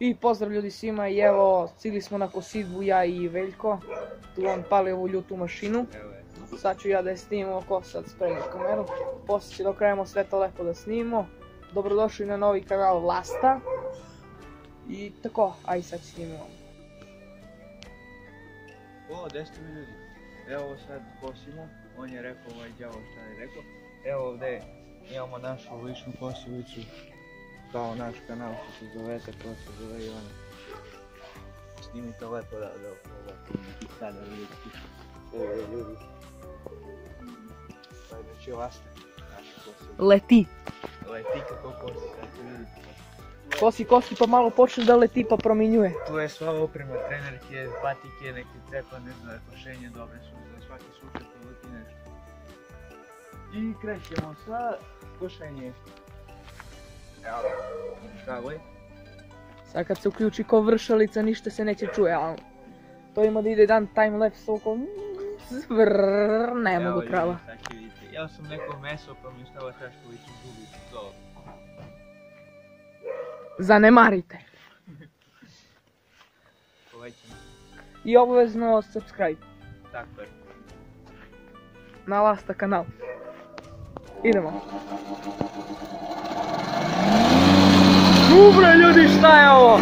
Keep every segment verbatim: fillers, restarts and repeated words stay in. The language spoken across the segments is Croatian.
I pozdrav ljudi svima i evo, stigli smo na kosidbu ja i Veljko. Tu on pali ovu ljutu mašinu. Sad ću ja da je snimimo oko sad spremim kameru. Poslije će dok krenemo sve to lepo da snimimo. Dobrodošli na novi kanal Vlasta. I tako, aj sad snimimo. O, gdje ste mi ljudi? Evo sad kosimo, on je rekao ovaj đavo šta je rekao. Evo ovdje imamo našu ličnu kosivicu, kao naš kanal što se zove, tako se zove Ivana. Snimite lepo da da ovako neki kadar vidjeti. Evo je ljudi. Pa je već je Vlasta, naša kosivica. Leti. Leti kako kosi, sad ću vidjeti. Kosi, kosi pa malo počne da leti pa prominjuje. Tu je sva oprema, trenerke, patike, neki cepa, ne znam, košenje dobre su za svaki slučaj to leti nešto. I krećemo sa košenje. Evo, škavoj. Sad kad se uključi ko vršalica ništa se neće čuje, ali to ima da ide jedan timelapse oko zvrrrrrr, ne mogu trava. Sad će vidjeti, ja sam neko meso pa mi stava Čaškoviću gubi to. Zanemarite. Povećamo. I obavezno subscribe Tako je. na Vlasta kanal. Idemo. Dobre ljudi, šta je ovo?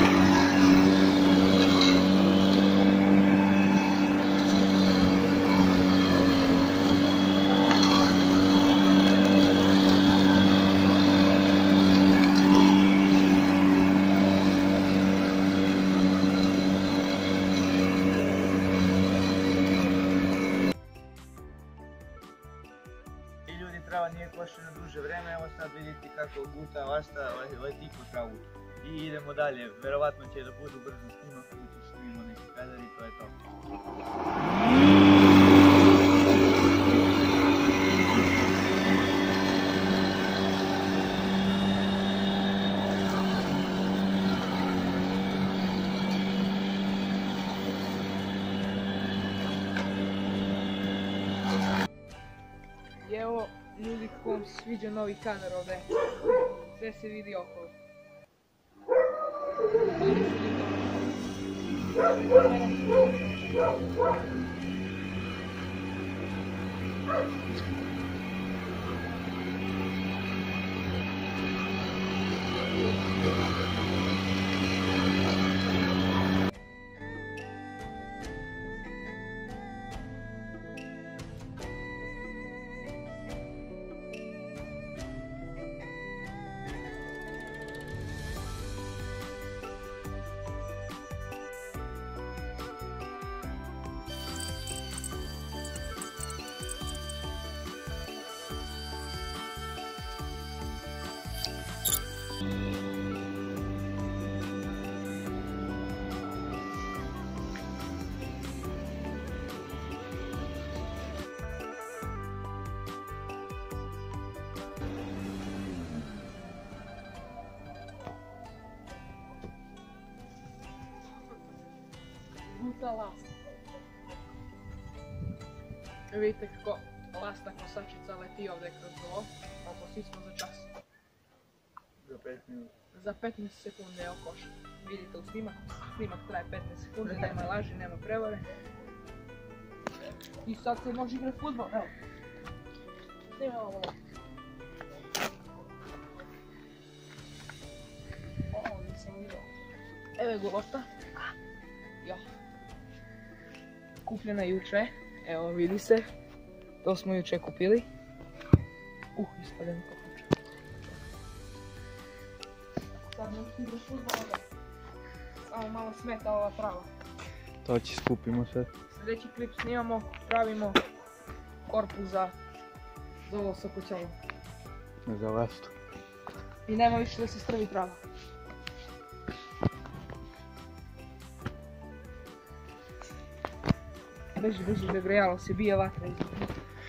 Trava nije košena duže vreme, evo sad vidite kako guta Vlasta leti po travu. I idemo dalje, verovatno će da budu brzo snimak, ili ću snimimo neki kadar i to je to. I evo ljudi kako vam se sviđa novi kadar ovdje. Sve se vidi okolo. Guta Vlasta. Vidite kako Vlasta kosačica leti ovdje kroz ovo, oko svi smo za čas. Za pet minuta. Za petnaest sekundi evo koš. Vidite u snimak, snimak traje petnaest sekundi, nema laži, nema prevare. I sad se može igrati fudbal, evo. Snimamo ovo. O, nisam vidio. Evo je golota. Jo. Kupljena juče, evo vidi se. To smo juče kupili. Uh, ispadem kokoče. Sad možeš ti igraš fudbal ovdje. Samo malo smeta ova trava. To će skupimo sve. Sljedeći klip snimamo, pravimo korpus za, za ovo sa kućanom. Za Vlastu. I nema više da se strvi trava. Beži, beži, da grejalo se, bije vatra izgleda.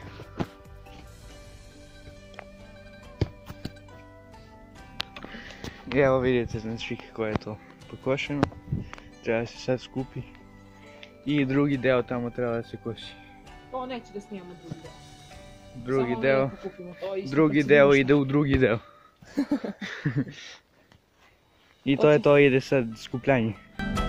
I evo vidite znači kako je to pokošeno. Treba se sad skupi. I drugi deo tamo treba da se kosi. To neće da snimamo drugi deo. Drugi Samo deo, lijepo kupimo to isto drugi kad se deo vidi ide u drugi deo. I to je to, ide sad skupljanje.